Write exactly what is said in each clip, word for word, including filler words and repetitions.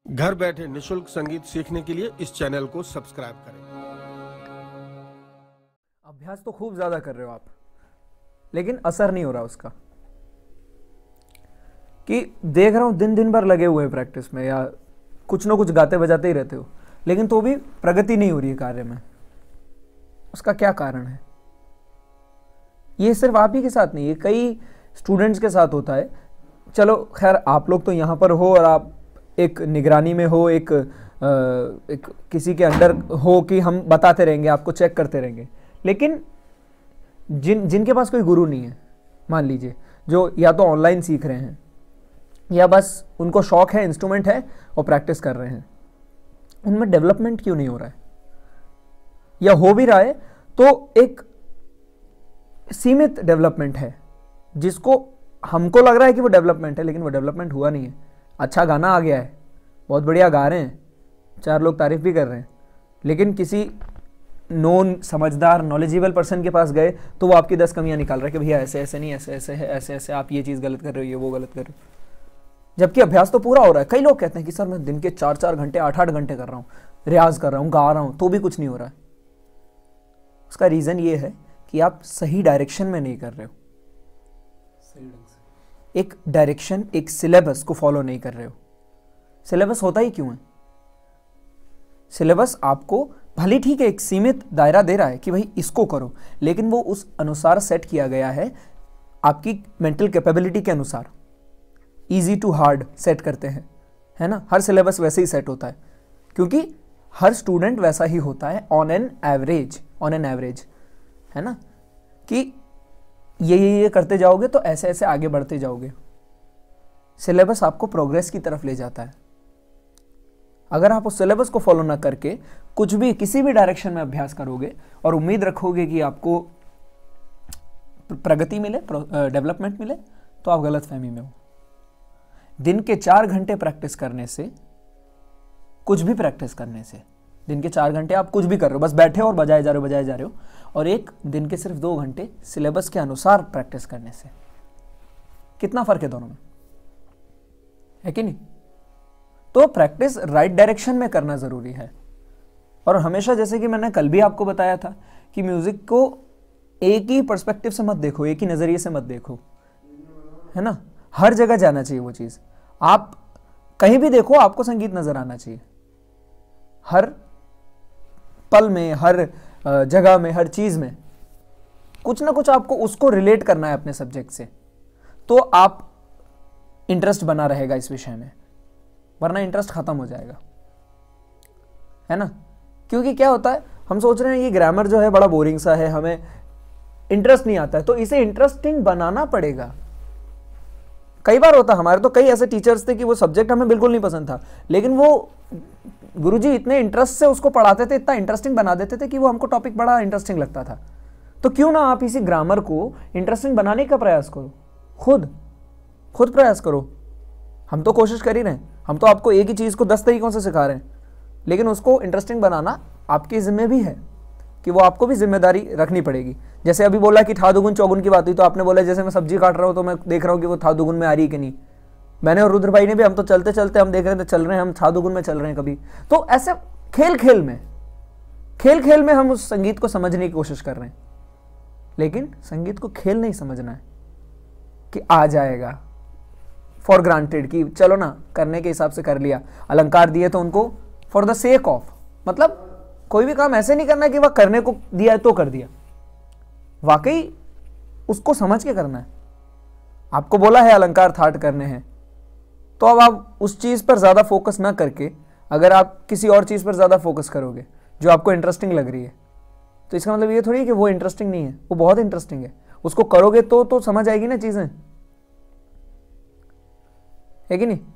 घर बैठे निशुल्क संगीत सीखने के लिए इस चैनल को सब्सक्राइब करें। अभ्यास तो खूब ज्यादा कर रहे हो आप, लेकिन असर नहीं हो रहा उसका। कि देख रहा हूं दिन दिन भर लगे हुए हैं प्रैक्टिस में, या कुछ ना कुछ गाते बजाते ही रहते हो, लेकिन तो भी प्रगति नहीं हो रही है कार्य में। उसका क्या कारण है? ये सिर्फ आप ही के साथ नहीं है, कई स्टूडेंट्स के साथ होता है। चलो खैर, आप लोग तो यहाँ पर हो और आप एक निगरानी में हो, एक, आ, एक किसी के अंडर हो कि हम बताते रहेंगे, आपको चेक करते रहेंगे। लेकिन जिन जिनके पास कोई गुरु नहीं है, मान लीजिए, जो या तो ऑनलाइन सीख रहे हैं या बस उनको शौक है, इंस्ट्रूमेंट है और प्रैक्टिस कर रहे हैं, उनमें डेवलपमेंट क्यों नहीं हो रहा है? या हो भी रहा है तो एक सीमित डेवलपमेंट है, जिसको हमको लग रहा है कि वो डेवलपमेंट है, लेकिन वो डेवलपमेंट हुआ नहीं है। अच्छा गाना आ गया है, बहुत बढ़िया गा रहे हैं, चार लोग तारीफ भी कर रहे हैं, लेकिन किसी नोन समझदार नॉलेजेबल पर्सन के पास गए तो वो आपकी दस कमियां निकाल रहा है कि भैया ऐसे ऐसे नहीं, ऐसे ऐसे है, ऐसे ऐसे आप ये चीज़ गलत कर रहे हो, ये वो गलत कर रहे हो। जबकि अभ्यास तो पूरा हो रहा है। कई लोग कहते हैं कि सर मैं दिन के चार चार घंटे आठ आठ घंटे कर रहा हूँ, रियाज कर रहा हूँ, गा रहा हूँ, तो भी कुछ नहीं हो रहा है। उसका रीज़न ये है कि आप सही डायरेक्शन में नहीं कर रहे हो, सही ढंग से एक डायरेक्शन, एक सिलेबस को फॉलो नहीं कर रहे हो। सिलेबस होता ही क्यों है? सिलेबस आपको भले ठीक है एक सीमित दायरा दे रहा है कि भाई इसको करो, लेकिन वो उस अनुसार सेट किया गया है, आपकी मेंटल कैपेबिलिटी के अनुसार। इजी टू हार्ड सेट करते हैं, है ना? हर सिलेबस वैसे ही सेट होता है, क्योंकि हर स्टूडेंट वैसा ही होता है on an average, on an average, है ना? कि ये ये ये करते जाओगे तो ऐसे ऐसे आगे बढ़ते जाओगे। सिलेबस आपको प्रोग्रेस की तरफ ले जाता है। अगर आप उस सिलेबस को फॉलो ना करके कुछ भी किसी भी डायरेक्शन में अभ्यास करोगे और उम्मीद रखोगे कि आपको प्रगति मिले, डेवलपमेंट मिले, तो आप गलत फहमी में हो। दिन के चार घंटे प्रैक्टिस करने से, कुछ भी प्रैक्टिस करने से, दिन के चार घंटे आप कुछ भी कर रहे हो, बस बैठे और बजाए जा रहे हो बजाए जा रहे हो, और एक दिन के सिर्फ दो घंटे सिलेबस के अनुसार प्रैक्टिस करने से कितना फर्क है दोनों में, है कि नहीं? तो प्रैक्टिस राइट डायरेक्शन में करना जरूरी है। और हमेशा, जैसे कि मैंने कल भी आपको बताया था, कि म्यूजिक को एक ही पर्सपेक्टिव से मत देखो, एक ही नजरिए से मत देखो, है ना? हर जगह जाना चाहिए वो चीज। आप कहीं भी देखो, आपको संगीत नजर आना चाहिए। हर पल में, हर जगह में, हर चीज में कुछ ना कुछ आपको उसको रिलेट करना है अपने सब्जेक्ट से, तो आप इंटरेस्ट बना रहेगा इस विषय में, वरना इंटरेस्ट खत्म हो जाएगा, है ना? क्योंकि क्या होता है, हम सोच रहे हैं ये ग्रामर जो है बड़ा बोरिंग सा है, हमें इंटरेस्ट नहीं आता है, तो इसे इंटरेस्टिंग बनाना पड़ेगा। कई बार होता, हमारे तो कई ऐसे टीचर्स थे कि वो सब्जेक्ट हमें बिल्कुल नहीं पसंद था, लेकिन वो गुरुजी इतने इंटरेस्ट से उसको पढ़ाते थे, इतना इंटरेस्टिंग बना देते थे कि वो हमको टॉपिक बड़ा इंटरेस्टिंग लगता था। तो क्यों ना आप इसी ग्रामर को इंटरेस्टिंग बनाने का प्रयास करो, खुद खुद प्रयास करो। हम तो कोशिश कर ही रहे हैं, हम तो आपको एक ही चीज़ को दस तरीकों से सिखा रहे हैं, लेकिन उसको इंटरेस्टिंग बनाना आपकी जिम्मे भी है, कि वो आपको भी जिम्मेदारी रखनी पड़ेगी। जैसे अभी बोला कि था दुगुन चौगुन की बात हुई, तो आपने बोला जैसे मैं सब्जी काट रहा हूँ तो मैं देख रहा हूँ कि वो था दुगुन में आ रही है कि नहीं। मैंने और रुद्र भाई ने भी, हम तो चलते चलते हम देख रहे थे, चल रहे हैं हम था दुगुन में चल रहे हैं कभी। तो ऐसे खेल खेल में खेल खेल में हम उस संगीत को समझने की कोशिश कर रहे हैं, लेकिन संगीत को खेल नहीं समझना है कि आ जाएगा फॉर ग्रांटेड, कि चलो ना करने के हिसाब से कर लिया, अलंकार दिए तो उनको फॉर द सेक ऑफ, मतलब कोई भी काम ऐसे नहीं करना कि वह करने को दिया है तो कर दिया, वाकई उसको समझ के करना है। आपको बोला है अलंकार थाट करने हैं, तो अब आप उस चीज पर ज्यादा फोकस ना करके अगर आप किसी और चीज पर ज्यादा फोकस करोगे जो आपको इंटरेस्टिंग लग रही है, तो इसका मतलब ये थोड़ी है कि वो इंटरेस्टिंग नहीं है, वो बहुत इंटरेस्टिंग है। उसको करोगे तो तो समझ आएगी ना चीजें, है कि नहीं?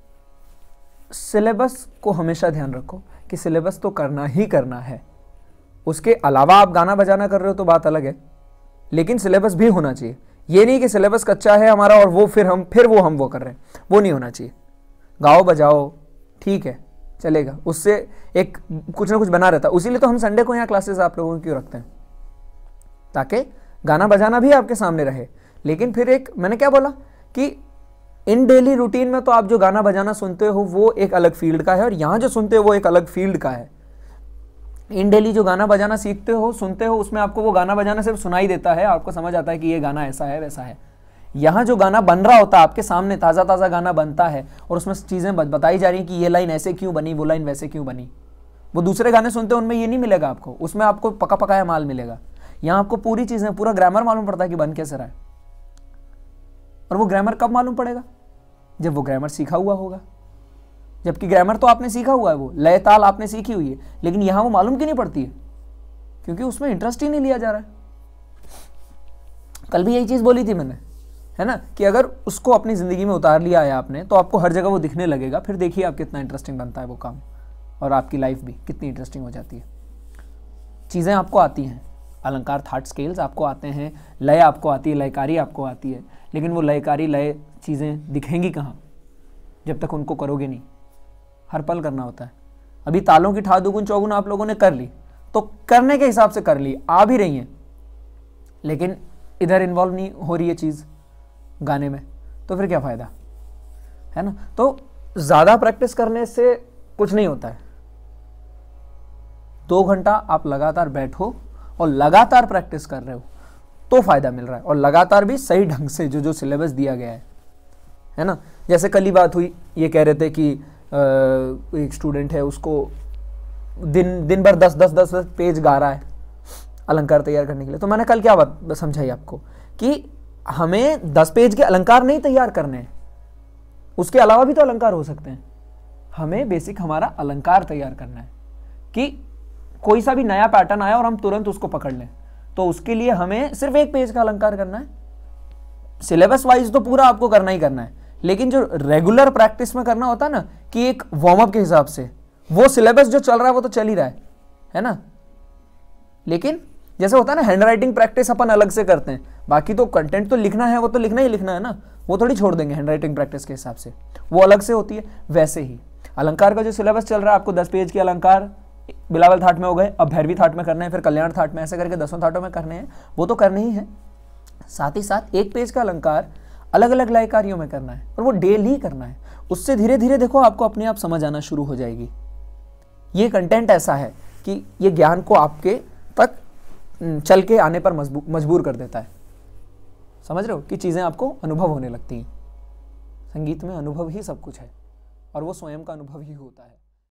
सिलेबस को हमेशा ध्यान रखो कि सिलेबस तो करना ही करना है। उसके अलावा आप गाना बजाना कर रहे हो तो बात अलग है, लेकिन सिलेबस भी होना चाहिए। ये नहीं कि सिलेबस कच्चा है हमारा और वो फिर हम फिर वो हम वो कर रहे हैं, वो नहीं होना चाहिए। गाओ बजाओ ठीक है, चलेगा, उससे एक कुछ ना कुछ बना रहता है। उसीलिए तो हम संडे को यहाँ क्लासेस आप लोगों की क्यों रखते हैं, ताकि गाना बजाना भी आपके सामने रहे। लेकिन फिर एक, मैंने क्या बोला कि इन डेली रूटीन में तो आप जो गाना बजाना सुनते हो वो एक अलग फील्ड का है, और यहाँ जो सुनते हो वो एक अलग फील्ड का है। इन डेली जो गाना बजाना सीखते हो, सुनते हो, उसमें आपको वो गाना बजाना सिर्फ सुनाई देता है, आपको समझ आता है कि ये गाना ऐसा है वैसा है। यहाँ जो गाना बन रहा होता है आपके सामने, ताज़ा ताज़ा गाना बनता है और उसमें चीज़ें बताई जा रही हैं कि ये लाइन ऐसे क्यों बनी, वो लाइन वैसे क्यों बनी। वो दूसरे गाने सुनते हो उनमें ये नहीं मिलेगा आपको, उसमें आपको पका पकाया माल मिलेगा। यहाँ आपको पूरी चीज़ें, पूरा ग्रामर मालूम पड़ता है कि बन कैसे रहा है। और वो ग्रामर कब मालूम पड़ेगा? जब वो ग्रामर सीखा हुआ होगा। जबकि ग्रामर तो आपने सीखा हुआ है, वो लय ताल आपने सीखी हुई है, लेकिन यहाँ वो मालूम क्यों नहीं पड़ती है? क्योंकि उसमें इंटरेस्ट ही नहीं लिया जा रहा है। कल भी यही चीज़ बोली थी मैंने, है ना, कि अगर उसको अपनी ज़िंदगी में उतार लिया है आपने तो आपको हर जगह वो दिखने लगेगा। फिर देखिए आप कितना इंटरेस्टिंग बनता है वो काम, और आपकी लाइफ भी कितनी इंटरेस्टिंग हो जाती है। चीज़ें आपको आती हैं, अलंकार थाट स्केल्स आपको आते हैं, लय आपको आती है, लयकारी आपको आती है, लेकिन वो लयकारी लय चीज़ें दिखेंगी कहाँ जब तक उनको करोगे नहीं। हर पल करना होता है। अभी तालों की ठा दुगुन चौगुन आप लोगों ने कर ली, तो करने के हिसाब से कर ली, आ भी रही हैं, लेकिन इधर इन्वॉल्व नहीं हो रही है चीज़ गाने में, तो फिर क्या फ़ायदा, है ना। तो ज़्यादा प्रैक्टिस करने से कुछ नहीं होता है। दो घंटा आप लगातार बैठो और लगातार प्रैक्टिस कर रहे हो तो फ़ायदा मिल रहा है, और लगातार भी सही ढंग से, जो जो सिलेबस दिया गया है, है ना। जैसे कल ही बात हुई, ये कह रहे थे कि आ, एक स्टूडेंट है, उसको दिन दिन भर दस दस दस दस पेज गा रहा है अलंकार तैयार करने के लिए। तो मैंने कल क्या बात समझाई आपको कि हमें दस पेज के अलंकार नहीं तैयार करने हैं, उसके अलावा भी तो अलंकार हो सकते हैं। हमें बेसिक हमारा अलंकार तैयार करना है कि कोई सा भी नया पैटर्न आया और हम तुरंत उसको पकड़ लें, तो उसके लिए हमें सिर्फ एक पेज का अलंकार करना है। सिलेबस वाइज तो पूरा आपको करना ही करना है, लेकिन जो रेगुलर प्रैक्टिस में करना होता है ना, कि एक वार्म अप के हिसाब से, वो सिलेबस जो चल रहा है वो तो चल ही रहा है, है ना। लेकिन जैसे होता है ना, हैंड राइटिंग प्रैक्टिस अपन अलग से करते हैं, बाकी तो कंटेंट तो लिखना है, वो तो लिखना ही लिखना है ना, वो थोड़ी छोड़ देंगे हैंड राइटिंग प्रैक्टिस के हिसाब से, वो अलग से होती है। वैसे ही अलंकार का जो सिलेबस चल रहा है, आपको दस पेज के अलंकार बिलावल थाट में हो गए, अब भैरवी थाट में करने हैं, फिर कल्याण थाट में, ऐसे करके दसों थाटों में करने हैं, वो तो करने ही है। साथ ही साथ एक पेज का अलंकार अलग अलग लयकारियों में करना है, और वो डेली करना है। उससे धीरे धीरे देखो आपको अपने आप समझ आना शुरू हो जाएगी। ये कंटेंट ऐसा है कि ये ज्ञान को आपके तक चल के आने पर मजबूर कर देता है। समझ रहे हो कि चीज़ें आपको अनुभव होने लगती हैं। संगीत में अनुभव ही सब कुछ है, और वो स्वयं का अनुभव ही होता है।